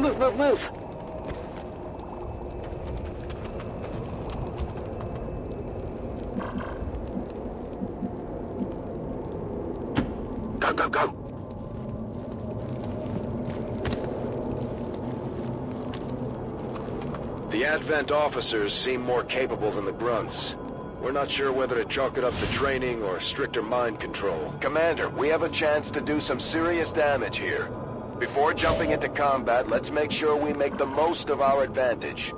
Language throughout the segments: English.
Move, move, move! Go, go, go! The Advent officers seem more capable than the grunts. We're not sure whether to chalk it up to training or stricter mind control. Commander, we have a chance to do some serious damage here. Before jumping into combat, let's make sure we make the most of our advantage.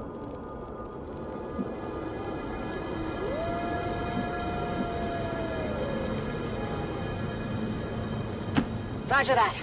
Roger that.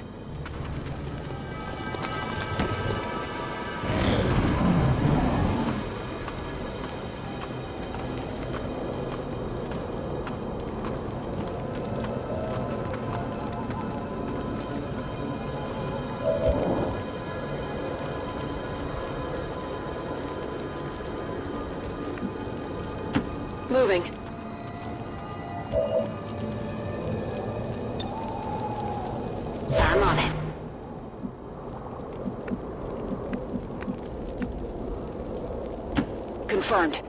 Moving. I'm on it. Confirmed.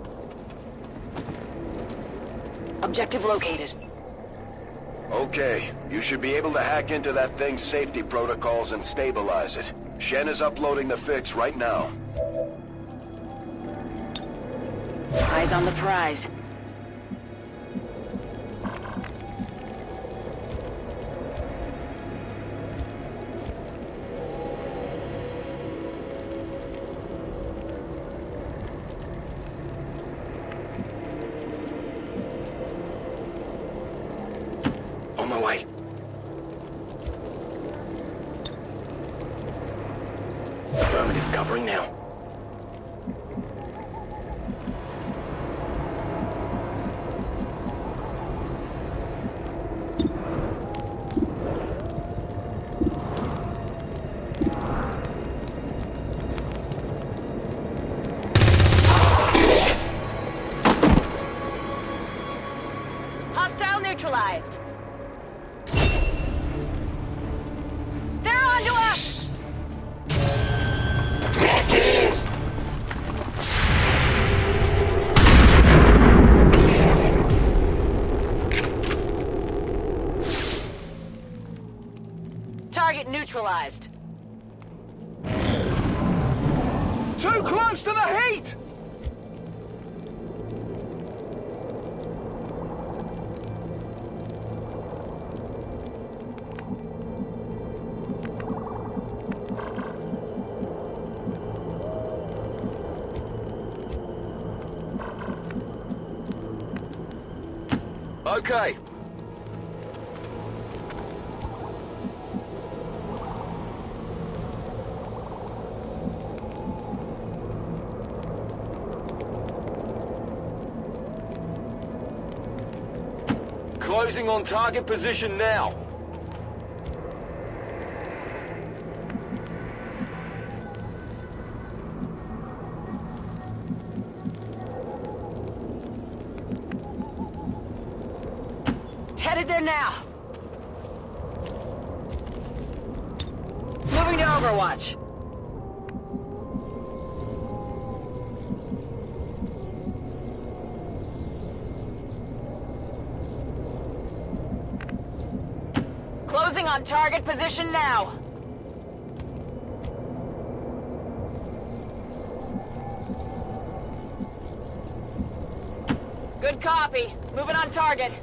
Objective located. Okay, you should be able to hack into that thing's safety protocols and stabilize it. Shen is uploading the fix right now. Eyes on the prize. On my way. Affirmative, covering now. Hostile neutralized. They're on to us! Target neutralized. Too close to the heat! Okay. Closing on target position now. Headed there now. Moving to Overwatch. Closing on target position now. Good copy. Moving on target.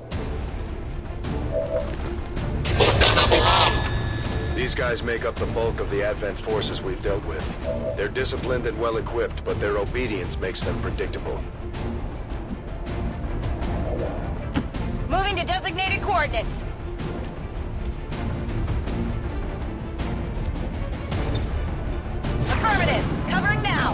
These guys make up the bulk of the Advent forces we've dealt with. They're disciplined and well-equipped, but their obedience makes them predictable. Moving to designated coordinates. Affirmative. Covering now.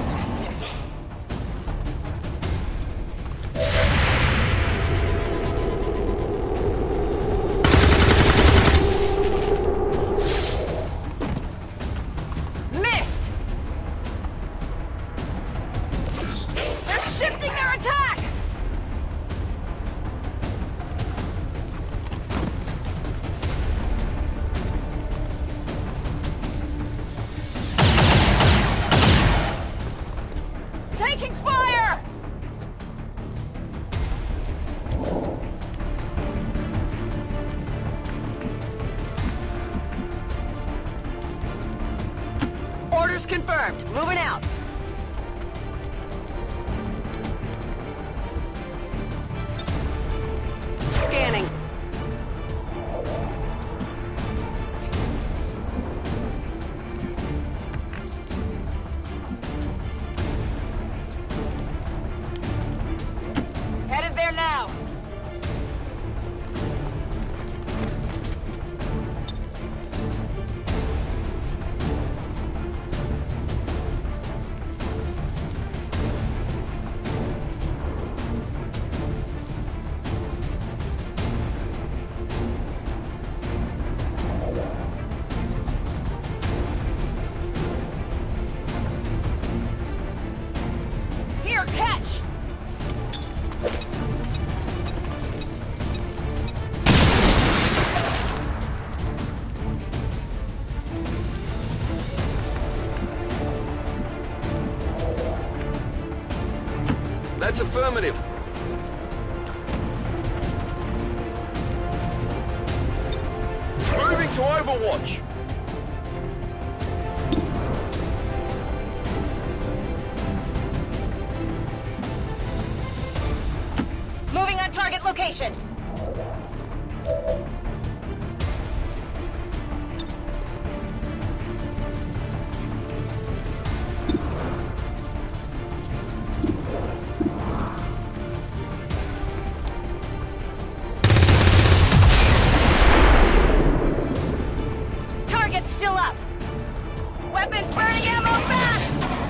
Shifting their attack! confirmed. Moving out. Scanning. Headed there now. Here, catch! That's affirmative. Moving to Overwatch. Moving on target location. Target's still up. Weapons burning ammo fast!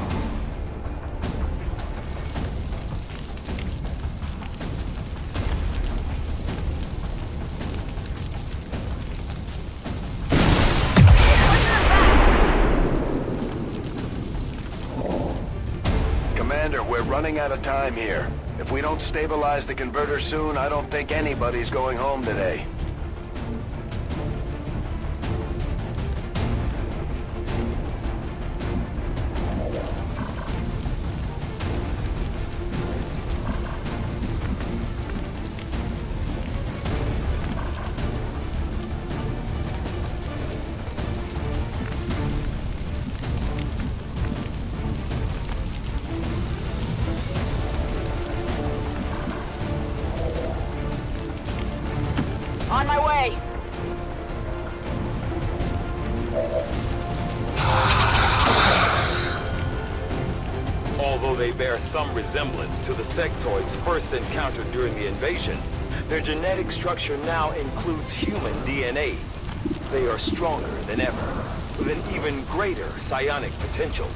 Commander, we're running out of time here. If we don't stabilize the converter soon, I don't think anybody's going home today. On my way. Although they bear some resemblance to the sectoids first encountered during the invasion, their genetic structure now includes human DNA. They are stronger than ever, with an even greater psionic potential.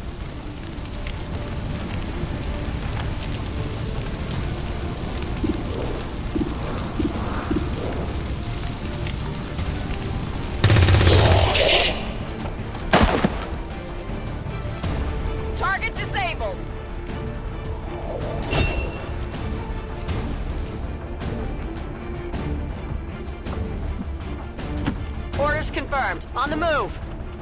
Target disabled. Orders confirmed. On the move.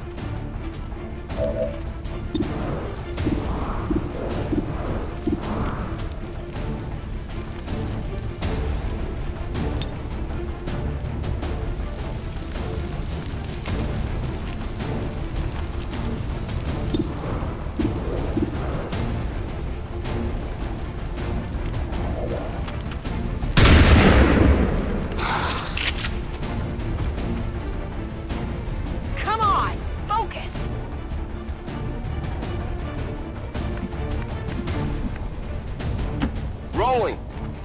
Come on! Focus! Rolling!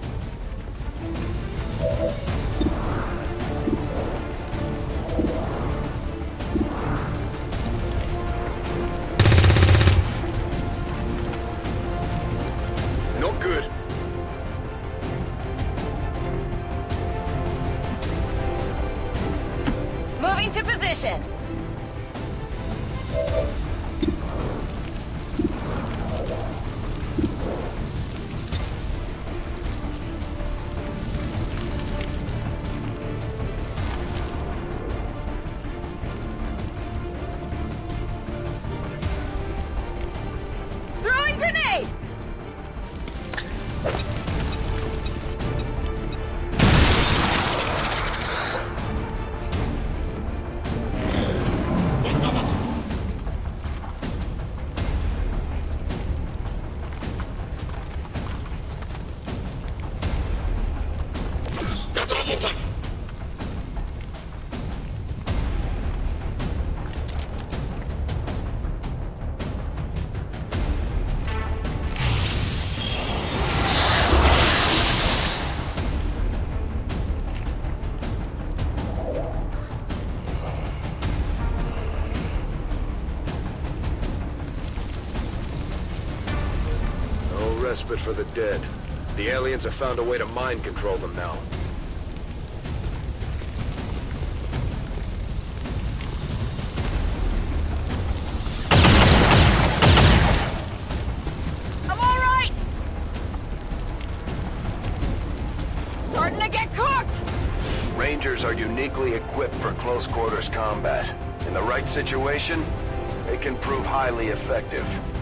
Not good. Moving to position. Throwing grenade! No respite for the dead. The aliens have found a way to mind control them now. I'm all right! Starting to get cooked! Rangers are uniquely equipped for close quarters combat. In the right situation, they can prove highly effective.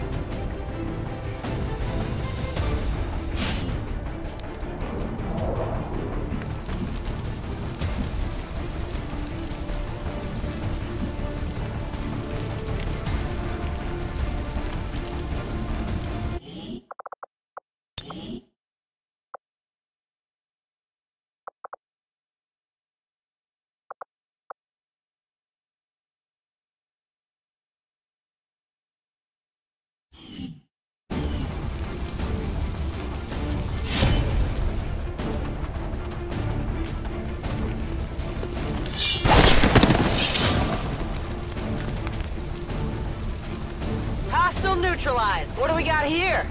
Hostile neutralized. What do we got here?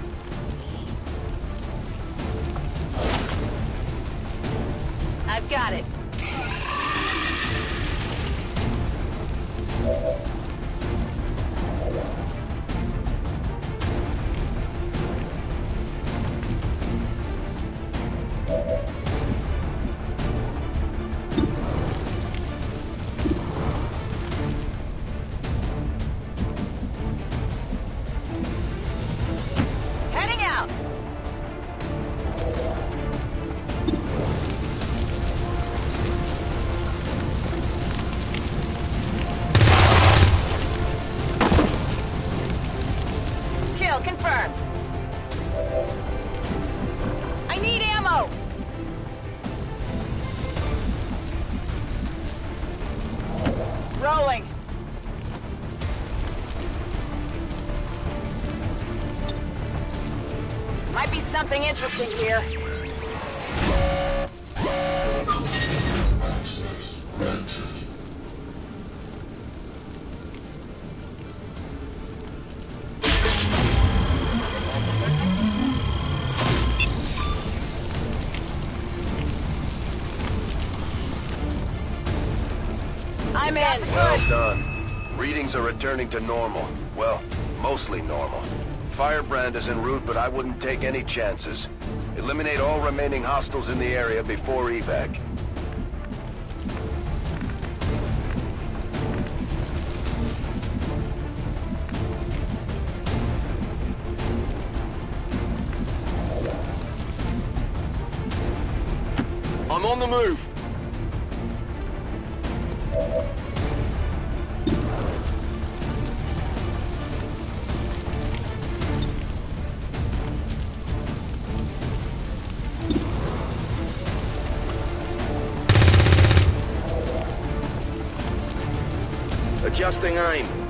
I've got it. Heading out. Kill confirmed. I need ammo. Rolling. Might be something interesting here. Access granted. I'm in. Well done. Readings are returning to normal. Well, mostly normal. Firebrand is en route, but I wouldn't take any chances. Eliminate all remaining hostiles in the area before evac. I'm on the move. Adjusting aim.